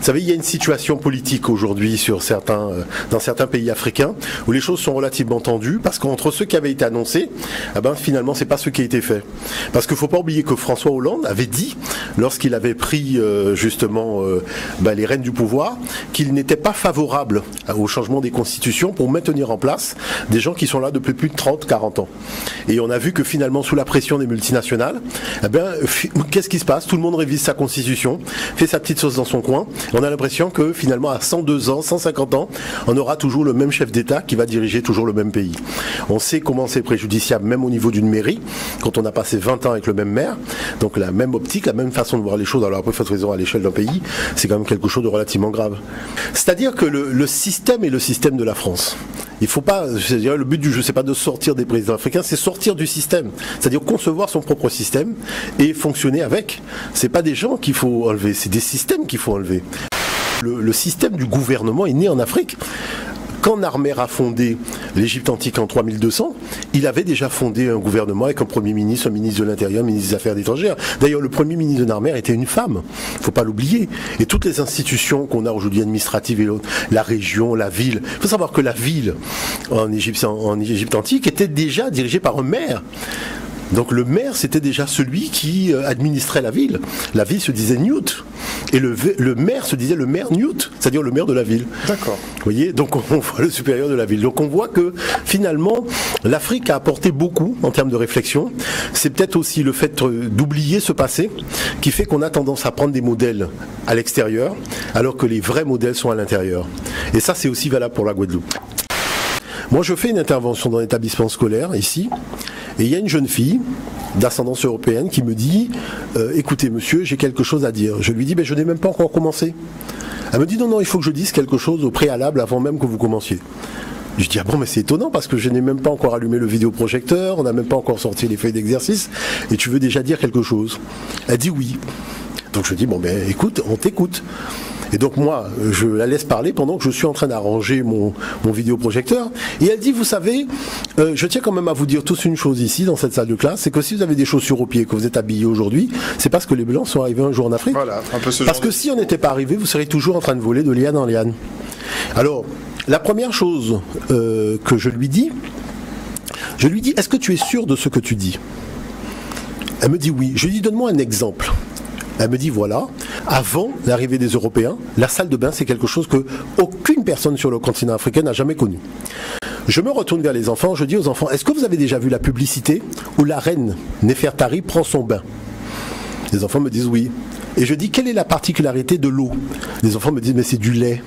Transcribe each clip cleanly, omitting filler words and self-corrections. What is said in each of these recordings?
savez, il y a une situation politique aujourd'hui dans certains pays africains où les choses sont relativement tendues parce qu'entre ceux qui avaient été annoncés, finalement, c'est pas ce qui a été fait. Parce qu'il ne faut pas oublier que François Hollande avait dit, lorsqu'il avait pris les rênes du pouvoir, qu'il n'était pas favorable au changement des constitutions pour maintenir en place des gens qui sont là depuis plus de 30-40 ans. Et on a vu que finalement, sous la pression des multinationales, qu'est-ce qui se passe? Tout le monde révise sa constitution, fait sa petite sauce dans son coin. On a l'impression que finalement, à 102 ans, 150 ans, on aura toujours le même chef d'État qui va diriger toujours le même pays. On sait comment c'est préjudiciable, même au niveau d'une mairie, quand on a passé 20 ans avec le même maire. Donc la même optique, la même façon de voir les choses. Alors après, il faut raison à l'échelle d'un pays, c'est quand même quelque chose de relativement grave. C'est-à-dire que le système est le système de la France. Il faut pas, c'est-à-dire le but du jeu, c'est pas de sortir des présidents africains, c'est sortir du système. C'est-à-dire concevoir son propre système et fonctionner avec. C'est pas des gens qu'il faut enlever, c'est des systèmes qu'il faut enlever. Le système du gouvernement est né en Afrique. Quand Narmer a fondé l'Égypte antique en 3200, il avait déjà fondé un gouvernement avec un premier ministre, un ministre de l'Intérieur, un ministre des Affaires étrangères. D'ailleurs, le premier ministre de Narmer était une femme, il ne faut pas l'oublier. Et toutes les institutions qu'on a aujourd'hui administratives et l'autre, la région, la ville, il faut savoir que la ville en Égypte antique était déjà dirigée par un maire. Donc le maire, c'était déjà celui qui administrait la ville. La ville se disait Newt. Et le maire se disait le maire Newt, c'est-à-dire le maire de la ville. D'accord. Vous voyez, donc on voit le supérieur de la ville. Donc on voit que finalement, l'Afrique a apporté beaucoup en termes de réflexion. C'est peut-être aussi le fait d'oublier ce passé qui fait qu'on a tendance à prendre des modèles à l'extérieur, alors que les vrais modèles sont à l'intérieur. Et ça, c'est aussi valable pour la Guadeloupe. Moi, je fais une intervention dans l'établissement scolaire, ici, et il y a une jeune fille d'ascendance européenne qui me dit écoutez, monsieur, j'ai quelque chose à dire. Je lui dis je n'ai même pas encore commencé. Elle me dit non, il faut que je dise quelque chose au préalable avant même que vous commenciez. Je dis mais c'est étonnant parce que je n'ai même pas encore allumé le vidéoprojecteur, on n'a même pas encore sorti les feuilles d'exercice, et tu veux déjà dire quelque chose. Elle dit oui. Donc je dis écoute, on t'écoute. Et donc moi, je la laisse parler pendant que je suis en train d'arranger mon vidéoprojecteur. Et elle dit, vous savez, je tiens quand même à vous dire tous une chose ici, dans cette salle de classe, c'est que si vous avez des chaussures aux pieds, que vous êtes habillés aujourd'hui, c'est parce que les Blancs sont arrivés un jour en Afrique. Voilà, un peu ce parce que si on n'était pas arrivé, vous seriez toujours en train de voler de liane en liane. Alors, la première chose que je lui dis, est-ce que tu es sûr de ce que tu dis? Elle me dit oui. Je lui dis, donne-moi un exemple. Elle me dit voilà, avant l'arrivée des Européens, la salle de bain c'est quelque chose que aucune personne sur le continent africain n'a jamais connu. Je me retourne vers les enfants, je dis aux enfants, est-ce que vous avez déjà vu la publicité où la reine Néfertari prend son bain? Les enfants me disent oui. Et je dis, quelle est la particularité de l'eau? Les enfants me disent, mais c'est du lait.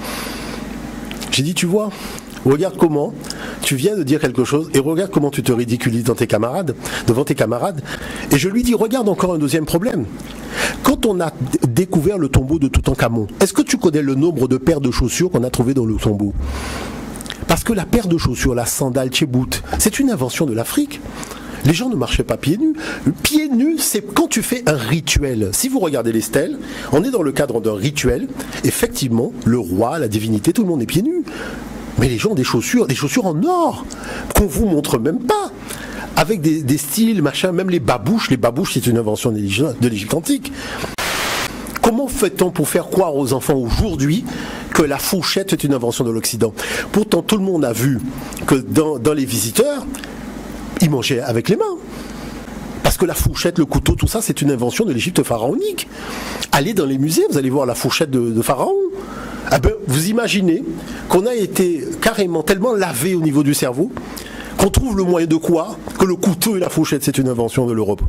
J'ai dit, tu vois, regarde comment tu viens de dire quelque chose et regarde comment tu te ridiculises devant tes camarades. Et je lui dis, regarde encore un deuxième problème. Quand on a découvert le tombeau de Toutankhamon, est-ce que tu connais le nombre de paires de chaussures qu'on a trouvées dans le tombeau? Parce que la paire de chaussures, la sandale tchébout, c'est une invention de l'Afrique. Les gens ne marchaient pas pieds nus. Pieds nus, c'est quand tu fais un rituel. Si vous regardez les stèles, on est dans le cadre d'un rituel. Effectivement, le roi, la divinité, tout le monde est pieds nus. Mais les gens ont des chaussures en or, qu'on vous montre même pas. Avec des styles, machin, même les babouches c'est une invention de l'Égypte antique. Comment fait-on pour faire croire aux enfants aujourd'hui que la fourchette est une invention de l'Occident? Pourtant, tout le monde a vu que dans les visiteurs, ils mangeaient avec les mains. Parce que la fourchette, le couteau, tout ça, c'est une invention de l'Égypte pharaonique. Allez dans les musées, vous allez voir la fourchette de Pharaon. Vous imaginez qu'on a été carrément tellement lavé au niveau du cerveau qu'on trouve le moyen de quoi? Que le couteau et la fourchette, c'est une invention de l'Europe.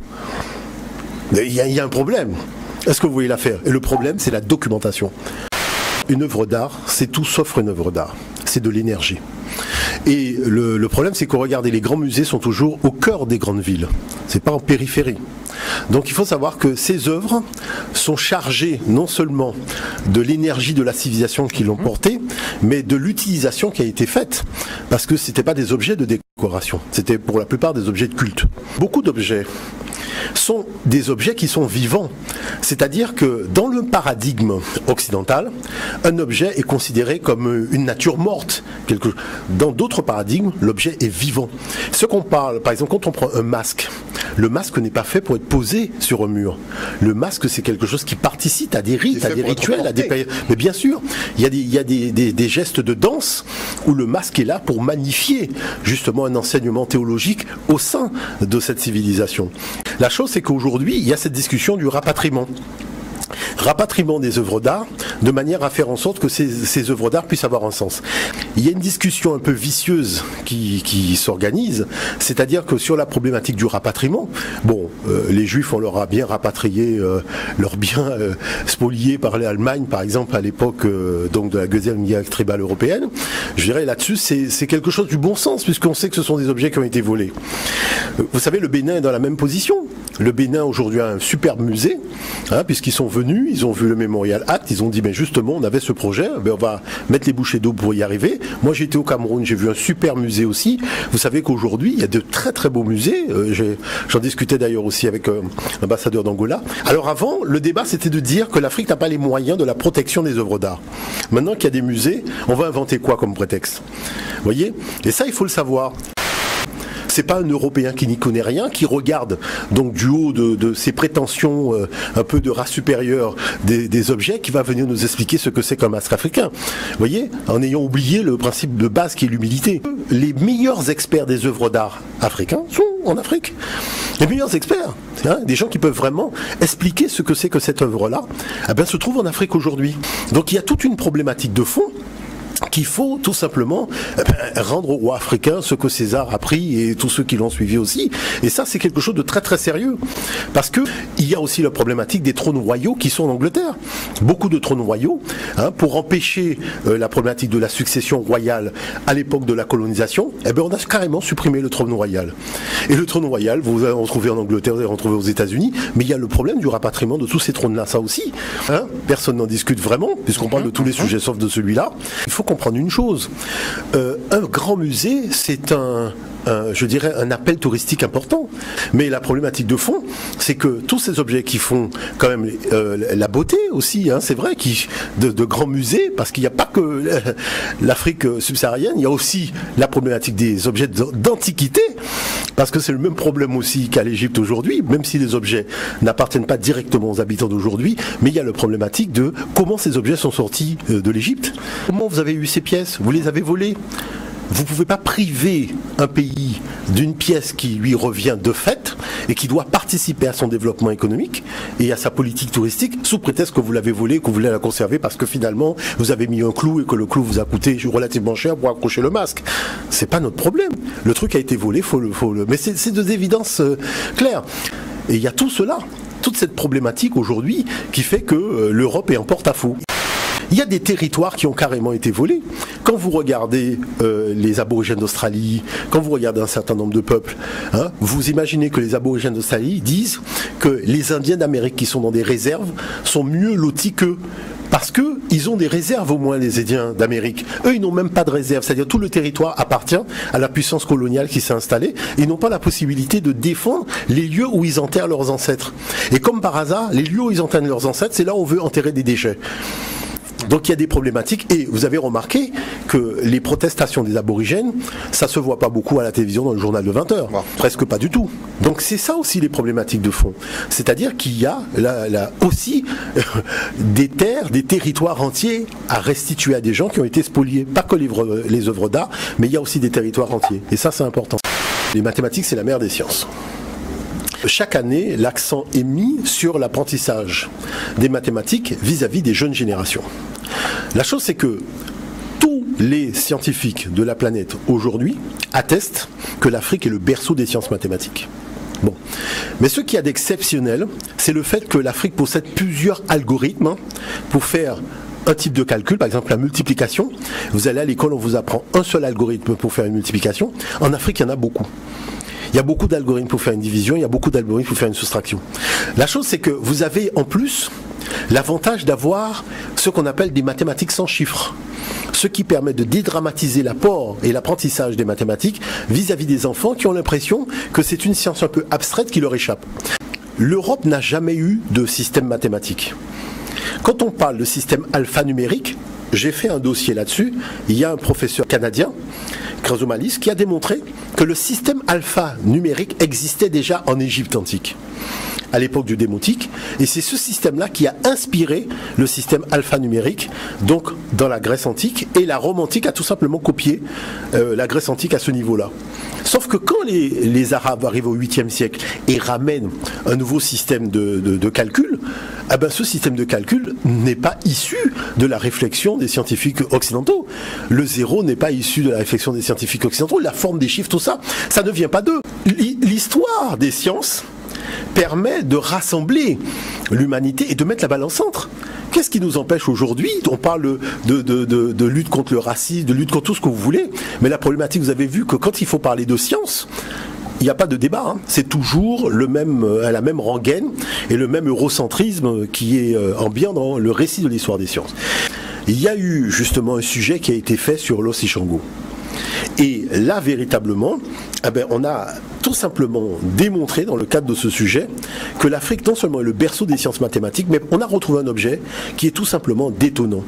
Il y a un problème. Est-ce que vous voyez l'affaire? Et le problème, c'est la documentation. Une œuvre d'art, c'est tout sauf une œuvre d'art. C'est de l'énergie. Et le problème, c'est que regardez, les grands musées sont toujours au cœur des grandes villes. C'est pas en périphérie. Donc il faut savoir que ces œuvres sont chargées non seulement de l'énergie de la civilisation qui l'ont portée, mais de l'utilisation qui a été faite. Parce que c'était pas des objets de décoration. C'était pour la plupart des objets de culte. Beaucoup d'objets sont des objets qui sont vivants. C'est-à-dire que dans le paradigme occidental, un objet est considéré comme une nature morte. Dans d'autres paradigmes, l'objet est vivant. Ce qu'on parle, par exemple, quand on prend un masque, le masque n'est pas fait pour être posé sur un mur. Le masque, c'est quelque chose qui participe à des rites, à des rituels, à des périodes. Mais bien sûr, il y a des gestes de danse où le masque est là pour magnifier justement un enseignement théologique au sein de cette civilisation. La chose, c'est qu'aujourd'hui, il y a cette discussion du rapatriement. Rapatriement des œuvres d'art de manière à faire en sorte que ces œuvres d'art puissent avoir un sens. Il y a une discussion un peu vicieuse qui s'organise, c'est-à-dire que sur la problématique du rapatriement, bon, les Juifs, on leur a bien rapatrié leurs biens spoliés par l'Allemagne, par exemple, à l'époque donc de la Deuxième Guerre tribale européenne. Je dirais là-dessus, c'est quelque chose du bon sens, puisqu'on sait que ce sont des objets qui ont été volés. Vous savez, le Bénin est dans la même position. Le Bénin aujourd'hui a un superbe musée, puisqu'ils sont venus, ils ont vu le Memorial Act, ils ont dit, mais justement, on avait ce projet, on va mettre les bouchées d'eau pour y arriver. Moi, j'ai été au Cameroun, j'ai vu un super musée aussi. Vous savez qu'aujourd'hui, il y a de très très beaux musées. J'en discutais d'ailleurs aussi avec l'ambassadeur d'Angola. Alors avant, le débat, c'était de dire que l'Afrique n'a pas les moyens de la protection des œuvres d'art. Maintenant qu'il y a des musées, on va inventer quoi comme prétexte? Vous voyez? Et ça, il faut le savoir. C'est pas un Européen qui n'y connaît rien, qui regarde donc du haut de ses prétentions un peu de race supérieure des objets, qui va venir nous expliquer ce que c'est qu'un masque africain. Vous voyez, en ayant oublié le principe de base qui est l'humilité. Les meilleurs experts des œuvres d'art africains sont en Afrique. Les meilleurs experts, des gens qui peuvent vraiment expliquer ce que c'est que cette œuvre-là, se trouvent en Afrique aujourd'hui. Donc il y a toute une problématique de fond qu'il faut tout simplement rendre aux rois africains ce que César a pris et tous ceux qui l'ont suivi aussi. Et ça, c'est quelque chose de très très sérieux. Parce que il y a aussi la problématique des trônes royaux qui sont en Angleterre. Beaucoup de trônes royaux, pour empêcher la problématique de la succession royale à l'époque de la colonisation, on a carrément supprimé le trône royal. Et le trône royal, vous allez en retrouver en Angleterre, vous allez en retrouver aux États-Unis, mais il y a le problème du rapatriement de tous ces trônes-là, ça aussi. Personne n'en discute vraiment, puisqu'on parle de tous les sujets sauf de celui-là. Il faut comprendre une chose, un grand musée, c'est je dirais un appel touristique important, mais la problématique de fond, c'est que tous ces objets qui font quand même la beauté aussi, c'est vrai, de grands musées, parce qu'il n'y a pas que l'Afrique subsaharienne, il y a aussi la problématique des objets d'antiquité, parce que c'est le même problème aussi qu'à l'Égypte aujourd'hui, même si les objets n'appartiennent pas directement aux habitants d'aujourd'hui, mais il y a la problématique de comment ces objets sont sortis de l'Égypte. Comment vous avez eu ces pièces? Vous les avez volées? Vous ne pouvez pas priver un pays d'une pièce qui lui revient de fait et qui doit participer à son développement économique et à sa politique touristique sous prétexte que vous l'avez volée, que vous voulez la conserver parce que finalement vous avez mis un clou et que le clou vous a coûté relativement cher pour accrocher le masque. C'est pas notre problème. Le truc a été volé, mais c'est de l'évidence claire. Et il y a tout cela, toute cette problématique aujourd'hui qui fait que l'Europe est en porte-à-faux. Il y a des territoires qui ont carrément été volés. Quand vous regardez les aborigènes d'Australie, quand vous regardez un certain nombre de peuples, vous imaginez que les aborigènes d'Australie disent que les Indiens d'Amérique qui sont dans des réserves sont mieux lotis qu'eux. Parce qu'ils ont des réserves au moins, les Indiens d'Amérique. Eux, ils n'ont même pas de réserve. C'est-à-dire tout le territoire appartient à la puissance coloniale qui s'est installée. Ils n'ont pas la possibilité de défendre les lieux où ils enterrent leurs ancêtres. Et comme par hasard, les lieux où ils enterrent leurs ancêtres, c'est là où on veut enterrer des déchets. Donc il y a des problématiques et vous avez remarqué que les protestations des aborigènes, ça se voit pas beaucoup à la télévision dans le journal de 20h, presque pas du tout. Donc c'est ça aussi les problématiques de fond. C'est-à-dire qu'il y a aussi des terres, des territoires entiers à restituer à des gens qui ont été spoliés. Pas que les œuvres d'art, mais il y a aussi des territoires entiers. Et ça c'est important. Les mathématiques c'est la mère des sciences. Chaque année, l'accent est mis sur l'apprentissage des mathématiques vis-à-vis des jeunes générations. La chose, c'est que tous les scientifiques de la planète aujourd'hui attestent que l'Afrique est le berceau des sciences mathématiques. Bon. Mais ce qu'il y a d'exceptionnel, c'est le fait que l'Afrique possède plusieurs algorithmes pour faire un type de calcul, par exemple la multiplication. Vous allez à l'école, on vous apprend un seul algorithme pour faire une multiplication. En Afrique, il y en a beaucoup. Il y a beaucoup d'algorithmes pour faire une division, il y a beaucoup d'algorithmes pour faire une soustraction. La chose, c'est que vous avez en plus l'avantage d'avoir ce qu'on appelle des mathématiques sans chiffres. Ce qui permet de dédramatiser l'apport et l'apprentissage des mathématiques vis-à-vis des enfants qui ont l'impression que c'est une science un peu abstraite qui leur échappe. l'Europe n'a jamais eu de système mathématique. Quand on parle de système alphanumérique, j'ai fait un dossier là-dessus. Il y a un professeur canadien, Chrysomalis, qui a démontré que le système alphanumérique existait déjà en Égypte antique, à l'époque du démotique, et c'est ce système-là qui a inspiré le système alphanumérique, donc dans la Grèce antique, et la Rome antique a tout simplement copié la Grèce antique à ce niveau-là. Sauf que quand les Arabes arrivent au 8e siècle et ramènent un nouveau système de calcul, eh ben ce système de calcul n'est pas issu de la réflexion des scientifiques occidentaux. Le zéro n'est pas issu de la réflexion des scientifiques occidentaux, la forme des chiffres, tout ça, ça ne vient pas d'eux. L'histoire des sciences permet de rassembler l'humanité et de mettre la balle en centre. Qu'est-ce qui nous empêche aujourd'hui? On parle de lutte contre le racisme, de lutte contre tout ce que vous voulez, mais la problématique, vous avez vu que quand il faut parler de science, il n'y a pas de débat, hein. C'est toujours la même rengaine et le même eurocentrisme qui est ambiant dans le récit de l'histoire des sciences. Il y a eu justement un sujet qui a été fait sur l'os Ishango. Et là, véritablement, eh ben, on a tout simplement démontré dans le cadre de ce sujet que l'Afrique non seulement est le berceau des sciences mathématiques, mais on a retrouvé un objet qui est tout simplement détonnant.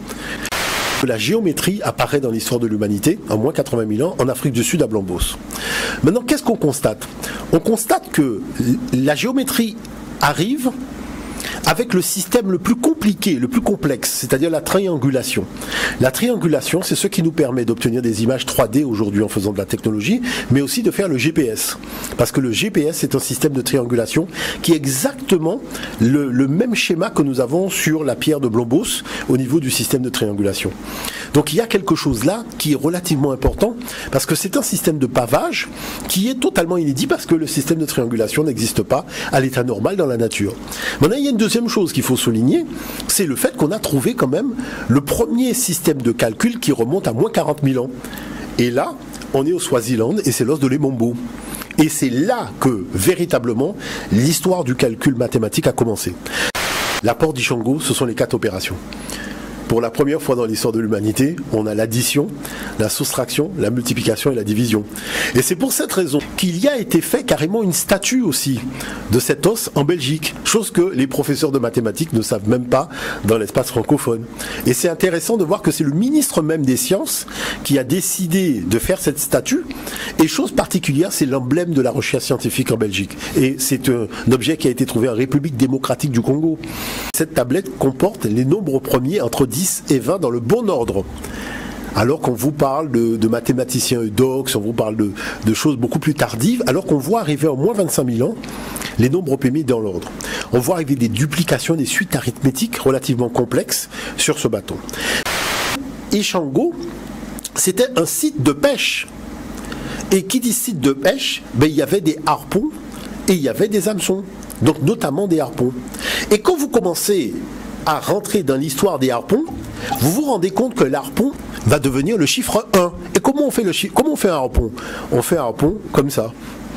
La géométrie apparaît dans l'histoire de l'humanité, en moins 80 000 ans, en Afrique du Sud, à Blambos. Maintenant, qu'est-ce qu'on constate? On constate que la géométrie arrive avec le système le plus compliqué, le plus complexe, c'est-à-dire la triangulation. La triangulation, c'est ce qui nous permet d'obtenir des images 3D aujourd'hui en faisant de la technologie, mais aussi de faire le GPS. Parce que le GPS, c'est un système de triangulation qui est exactement le même schéma que nous avons sur la pierre de Blombos au niveau du système de triangulation. Donc il y a quelque chose là qui est relativement important, parce que c'est un système de pavage qui est totalement inédit, parce que le système de triangulation n'existe pas à l'état normal dans la nature. Maintenant, il y a une deuxième chose qu'il faut souligner, c'est le fait qu'on a trouvé quand même le premier système de calcul qui remonte à moins 40 000 ans. Et là, on est au Swaziland et c'est l'os de l'Emombo. Et c'est là que, véritablement, l'histoire du calcul mathématique a commencé. L'apport d'Ishango, ce sont les 4 opérations. Pour la première fois dans l'histoire de l'humanité, on a l'addition, la soustraction, la multiplication et la division. Et c'est pour cette raison qu'il y a été fait carrément une statue aussi de cet os en Belgique, chose que les professeurs de mathématiques ne savent même pas dans l'espace francophone. Et c'est intéressant de voir que c'est le ministre même des sciences qui a décidé de faire cette statue. Et chose particulière, c'est l'emblème de la recherche scientifique en Belgique. Et c'est un objet qui a été trouvé en République démocratique du Congo. Cette tablette comporte les nombres premiers entre 10 et 20 dans le bon ordre. Alors qu'on vous parle de mathématiciens eudoxes, on vous parle de choses beaucoup plus tardives, alors qu'on voit arriver en moins 25 000 ans les nombres premiers dans l'ordre. On voit arriver des duplications, des suites arithmétiques relativement complexes sur ce bâton. Ishango, c'était un site de pêche. Et qui dit site de pêche, ben, il y avait des harpons et il y avait des hameçons. Donc notamment des harpons. Et quand vous commencez à rentrer dans l'histoire des harpons, vous vous rendez compte que l'harpon va devenir le chiffre 1. Et comment on fait un harpon? On fait un harpon comme ça.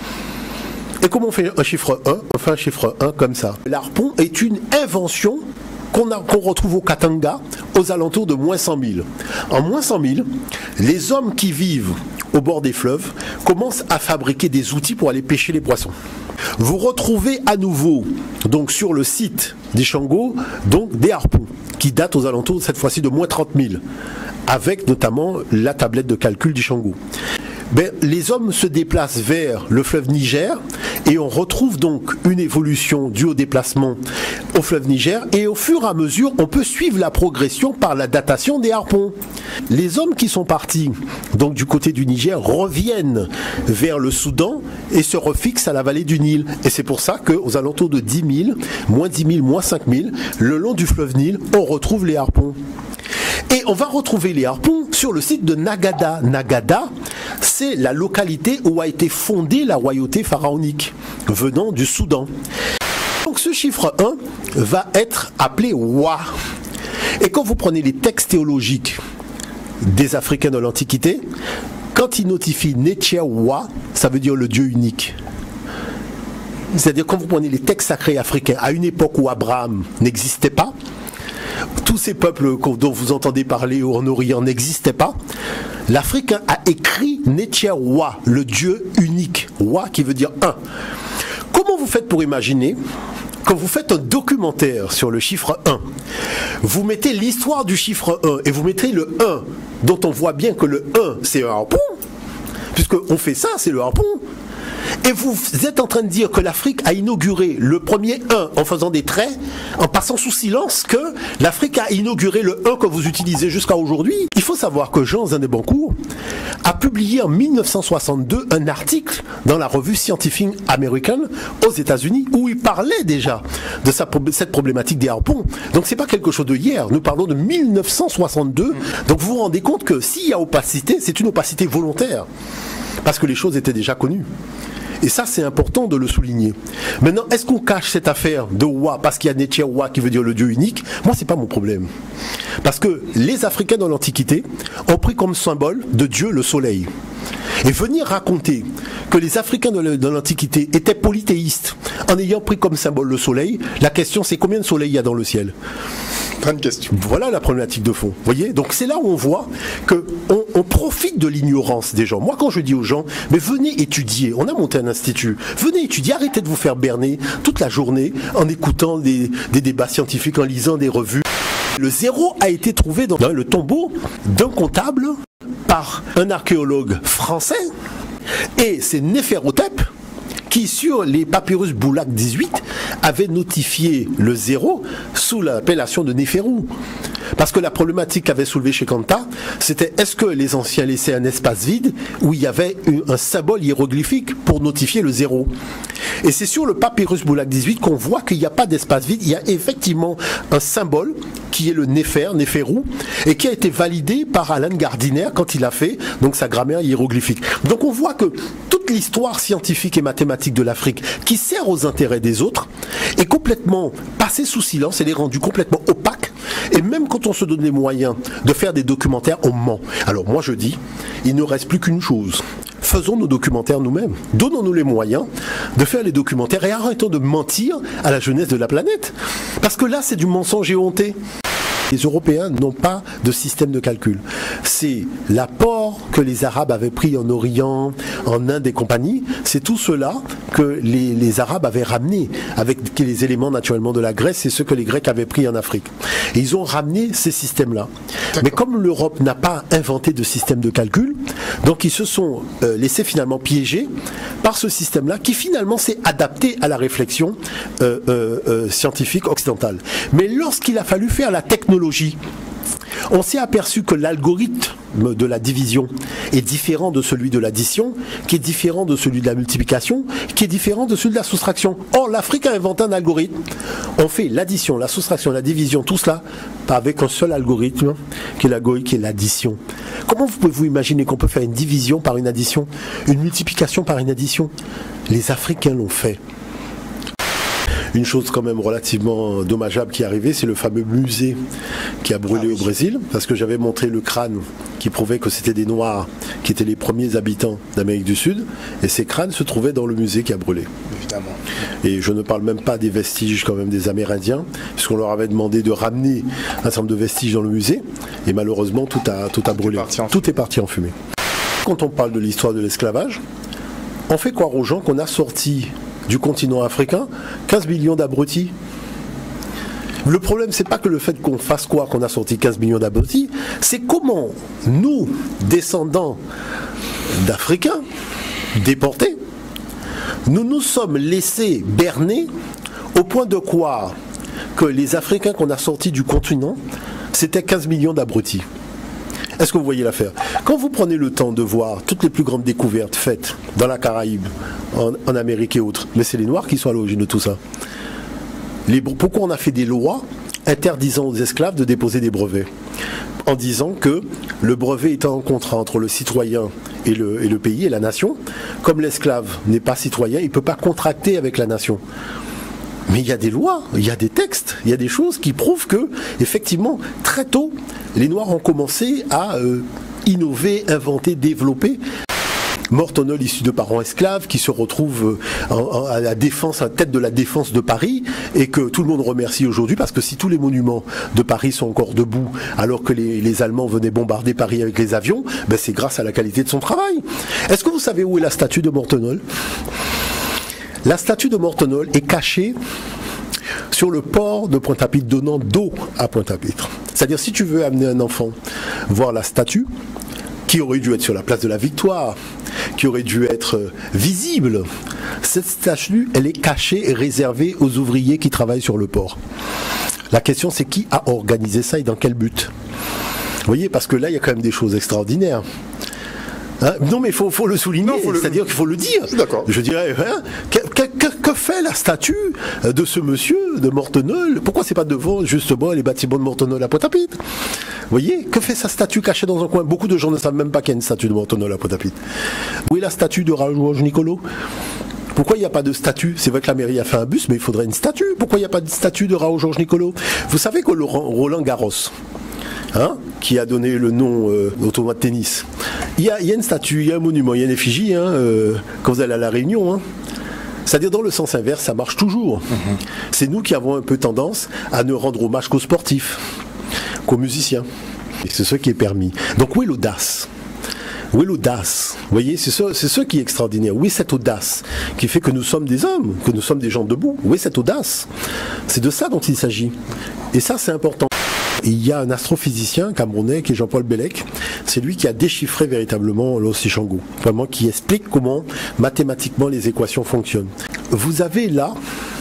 Et comment on fait un chiffre 1? On fait un chiffre 1 comme ça. L'harpon est une invention qu'on retrouve au Katanga aux alentours de moins 100 000. En moins 100 000, les hommes qui vivent au bord des fleuves commencent à fabriquer des outils pour aller pêcher les poissons. Vous retrouvez à nouveau, donc sur le site d'Ishango, donc des harpons qui datent aux alentours cette fois-ci de moins 30 000, avec notamment la tablette de calcul d'Ishango. Ben, les hommes se déplacent vers le fleuve Niger et on retrouve donc une évolution due au déplacement au fleuve Niger, et au fur et à mesure on peut suivre la progression par la datation des harpons. Les hommes qui sont partis donc du côté du Niger reviennent vers le Soudan et se refixent à la vallée du Nil, et c'est pour ça qu'aux alentours de 10 000, moins 10 000, moins 5 000, le long du fleuve Nil, on retrouve les harpons. Et on va retrouver les harpons sur le site de Nagada. Nagada, c'est la localité où a été fondée la royauté pharaonique, venant du Soudan. Donc ce chiffre 1 va être appelé Wa. Et quand vous prenez les textes théologiques des Africains de l'Antiquité, quand ils notifient Netche Wa, ça veut dire le Dieu unique. C'est-à-dire quand vous prenez les textes sacrés africains à une époque où Abraham n'existait pas, tous ces peuples dont vous entendez parler en Orient n'existaient pas, l'Africain a écrit Netche Wa, le Dieu unique. Wa qui veut dire un. Comment vous faites pour imaginer, quand vous faites un documentaire sur le chiffre 1, vous mettez l'histoire du chiffre 1 et vous mettez le 1, dont on voit bien que le 1, c'est un harpon, puisqu'on fait ça, c'est le harpon. Et vous êtes en train de dire que l'Afrique a inauguré le premier 1 en faisant des traits, en passant sous silence que l'Afrique a inauguré le 1 que vous utilisez jusqu'à aujourd'hui. Il faut savoir que Jean Zandébancourt a publié en 1962 un article dans la revue Scientific American aux États-Unis où il parlait déjà de cette problématique des harpons. Donc c'est pas quelque chose de hier, nous parlons de 1962. Donc vous vous rendez compte que s'il y a opacité, c'est une opacité volontaire, parce que les choses étaient déjà connues. Et ça, c'est important de le souligner. Maintenant, est-ce qu'on cache cette affaire de Wa parce qu'il y a Neche Wa qui veut dire le Dieu unique? Moi, c'est pas mon problème. Parce que les Africains dans l'Antiquité ont pris comme symbole de Dieu le soleil. Et venir raconter que les Africains dans l'Antiquité étaient polythéistes en ayant pris comme symbole le soleil, la question c'est combien de soleil il y a dans le ciel? Bonne question. Voilà la problématique de fond. Vous voyez? Donc c'est là où on voit qu'on profite de l'ignorance des gens. Moi, quand je dis aux gens, mais venez étudier, on a monté un institut, venez étudier, arrêtez de vous faire berner toute la journée en écoutant des débats scientifiques, en lisant des revues. Le zéro a été trouvé dans le tombeau d'un comptable par un archéologue français, et c'est Néferhotep qui, sur les papyrus Boulak 18, avait notifié le zéro sous l'appellation de Néferou. Parce que la problématique qu'avait soulevée chez Kanta, c'était est-ce que les anciens laissaient un espace vide où il y avait un symbole hiéroglyphique pour notifier le zéro. Et c'est sur le papyrus Boulak 18 qu'on voit qu'il n'y a pas d'espace vide, il y a effectivement un symbole qui est le Néferou, et qui a été validé par Alan Gardiner quand il a fait donc sa grammaire hiéroglyphique. Donc on voit que toute l'histoire scientifique et mathématique de l'Afrique, qui sert aux intérêts des autres, est complètement passée sous silence, elle est rendue complètement opaque, et même quand on se donne les moyens de faire des documentaires, on ment. Alors moi je dis, il ne reste plus qu'une chose. Faisons nos documentaires nous-mêmes. Donnons-nous les moyens de faire les documentaires et arrêtons de mentir à la jeunesse de la planète. Parce que là, c'est du mensonge éhonté. Les Européens n'ont pas de système de calcul. C'est l'apport que les Arabes avaient pris en Orient, en Inde et compagnie. C'est tout cela que les Arabes avaient ramené avec les éléments naturellement de la Grèce. C'est ce que les Grecs avaient pris en Afrique. Et ils ont ramené ces systèmes-là. Mais comme l'Europe n'a pas inventé de système de calcul, donc ils se sont laissés finalement piéger par ce système-là qui finalement s'est adapté à la réflexion scientifique occidentale. Mais lorsqu'il a fallu faire la technologie, on s'est aperçu que l'algorithme de la division est différent de celui de l'addition, qui est différent de celui de la multiplication, qui est différent de celui de la soustraction. Or, l'Afrique a inventé un algorithme. On fait l'addition, la soustraction, la division, tout cela avec un seul algorithme, qui est l'algorithme, qui est l'addition. Comment vous pouvez vous imaginer qu'on peut faire une division par une addition, une multiplication par une addition? Les Africains l'ont fait. Une chose quand même relativement dommageable qui est arrivée, c'est le fameux musée qui a brûlé au Brésil, parce que j'avais montré le crâne qui prouvait que c'était des Noirs qui étaient les premiers habitants d'Amérique du Sud, et ces crânes se trouvaient dans le musée qui a brûlé. Évidemment. Et je ne parle même pas des vestiges quand même des Amérindiens, puisqu'on leur avait demandé de ramener un certain nombre de vestiges dans le musée, et malheureusement tout a brûlé. Tout est parti en fumée. Quand on parle de l'histoire de l'esclavage, on fait croire aux gens qu'on a sorti du continent africain 15 millions d'abrutis. Le problème, c'est pas que le fait qu'on fasse quoi qu'on a sorti 15 millions d'abrutis, c'est comment nous, descendants d'Africains déportés, nous nous sommes laissés berner au point de croire que les Africains qu'on a sortis du continent, c'était 15 millions d'abrutis. Est-ce que vous voyez l'affaire? Quand vous prenez le temps de voir toutes les plus grandes découvertes faites dans la Caraïbe, en Amérique et autres, mais c'est les Noirs qui sont à l'origine de tout ça. Pourquoi on a fait des lois interdisant aux esclaves de déposer des brevets? En disant que le brevet étant un contrat entre le citoyen et le pays et la nation, comme l'esclave n'est pas citoyen, il ne peut pas contracter avec la nation. Mais il y a des lois, il y a des textes, il y a des choses qui prouvent que, effectivement, très tôt, les Noirs ont commencé à innover, inventer, développer. Mortonol, issu de parents esclaves, qui se retrouve à la défense, à la tête de la défense de Paris, et que tout le monde remercie aujourd'hui, parce que si tous les monuments de Paris sont encore debout, alors que les Allemands venaient bombarder Paris avec les avions, ben c'est grâce à la qualité de son travail. Est-ce que vous savez où est la statue de Mortonol? La statue de Mortenol est cachée sur le port de Pointe-à-Pitre, donnant dos à Pointe-à-Pitre. C'est-à-dire, si tu veux amener un enfant voir la statue, qui aurait dû être sur la place de la Victoire, qui aurait dû être visible, cette statue, elle est cachée et réservée aux ouvriers qui travaillent sur le port. La question, c'est qui a organisé ça et dans quel but? Vous voyez, parce que là, il y a quand même des choses extraordinaires. Hein? Non, mais il faut le souligner, c'est-à-dire qu'il faut le dire. D'accord. Je dirais, hein, que fait la statue de ce monsieur de Mortenol? Pourquoi c'est pas devant, justement, les bâtiments de Mortenol à Pointe-à-Pitre? Vous voyez, que fait sa statue cachée dans un coin? Beaucoup de gens ne savent même pas qu'il y a une statue de Mortenol à Pointe-à-Pitre. Où est la statue de Raoul Nicolo? Pourquoi il n'y a pas de statue? C'est vrai que la mairie a fait un bus, mais il faudrait une statue. Pourquoi il n'y a pas de statue de Raoul Georges Nicolo? Vous savez que Roland Garros, hein, qui a donné le nom au tournoi de tennis, il y a une statue, il y a un monument, il y a une effigie, hein, quand vous allez à La Réunion. Hein. C'est-à-dire dans le sens inverse, ça marche toujours. C'est nous qui avons un peu tendance à ne rendre hommage qu'aux sportifs, qu'aux musiciens. Et c'est ce qui est permis. Donc où est l'audace? Où est l'audace? Vous voyez, c'est ce qui est extraordinaire. Où est cette audace qui fait que nous sommes des hommes, que nous sommes des gens debout? Où est cette audace? C'est de ça dont il s'agit. Et ça, c'est important. Et il y a un astrophysicien camerounais qui est Jean-Paul Bellec. C'est lui qui a déchiffré véritablement l'Osichango. Vraiment, qui explique comment mathématiquement les équations fonctionnent. Vous avez là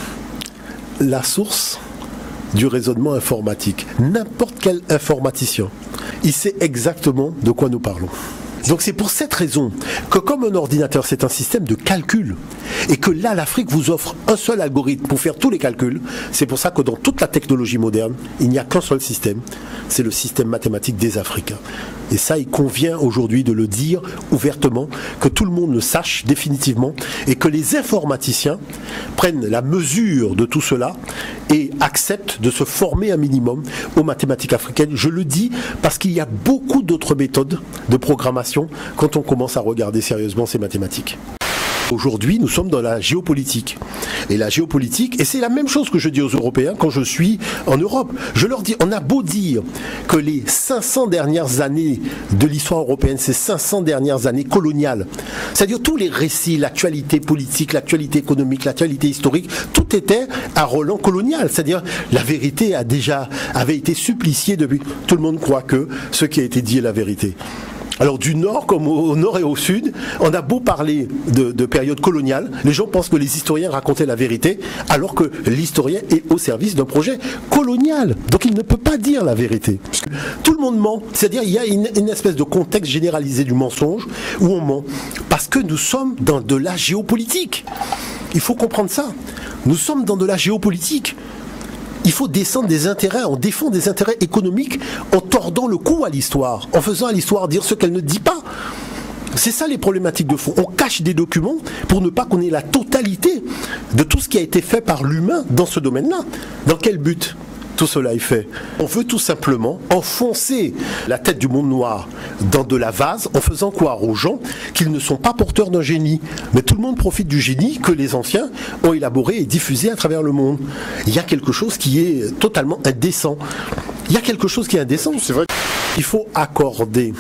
la source du raisonnement informatique. N'importe quel informaticien, il sait exactement de quoi nous parlons. Donc c'est pour cette raison que comme un ordinateur c'est un système de calcul et que là l'Afrique vous offre un seul algorithme pour faire tous les calculs, c'est pour ça que dans toute la technologie moderne, il n'y a qu'un seul système, c'est le système mathématique des Africains. Et ça, il convient aujourd'hui de le dire ouvertement, que tout le monde le sache définitivement et que les informaticiens prennent la mesure de tout cela et acceptent de se former un minimum aux mathématiques africaines. Je le dis parce qu'il y a beaucoup d'autres méthodes de programmation quand on commence à regarder sérieusement ces mathématiques. Aujourd'hui, nous sommes dans la géopolitique. Et la géopolitique, et c'est la même chose que je dis aux Européens quand je suis en Europe. Je leur dis, on a beau dire que les 500 dernières années de l'histoire européenne, ces 500 dernières années coloniales, c'est-à-dire tous les récits, l'actualité politique, l'actualité économique, l'actualité historique, tout était à relent colonial. C'est-à-dire, la vérité avait été suppliciée depuis. Tout le monde croit que ce qui a été dit est la vérité. Alors du nord comme au nord et au sud, on a beau parler de période coloniale, les gens pensent que les historiens racontaient la vérité, alors que l'historien est au service d'un projet colonial. Donc il ne peut pas dire la vérité. Tout le monde ment, c'est-à-dire il y a une espèce de contexte généralisé du mensonge où on ment. Parce que nous sommes dans de la géopolitique. Il faut comprendre ça. Nous sommes dans de la géopolitique. Il faut descendre des intérêts, on défend des intérêts économiques en tordant le cou à l'histoire, en faisant à l'histoire dire ce qu'elle ne dit pas. C'est ça les problématiques de fond. On cache des documents pour ne pas qu'on ait la totalité de tout ce qui a été fait par l'humain dans ce domaine-là. Dans quel but tout cela est fait? On veut tout simplement enfoncer la tête du monde noir dans de la vase en faisant croire aux gens qu'ils ne sont pas porteurs d'un génie. Mais tout le monde profite du génie que les anciens ont élaboré et diffusé à travers le monde. Il y a quelque chose qui est totalement indécent. Il y a quelque chose qui est indécent. C'est vrai. Il faut accorder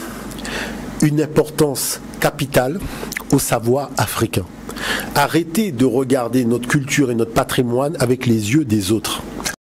une importance capitale au savoir africain. Arrêtez de regarder notre culture et notre patrimoine avec les yeux des autres.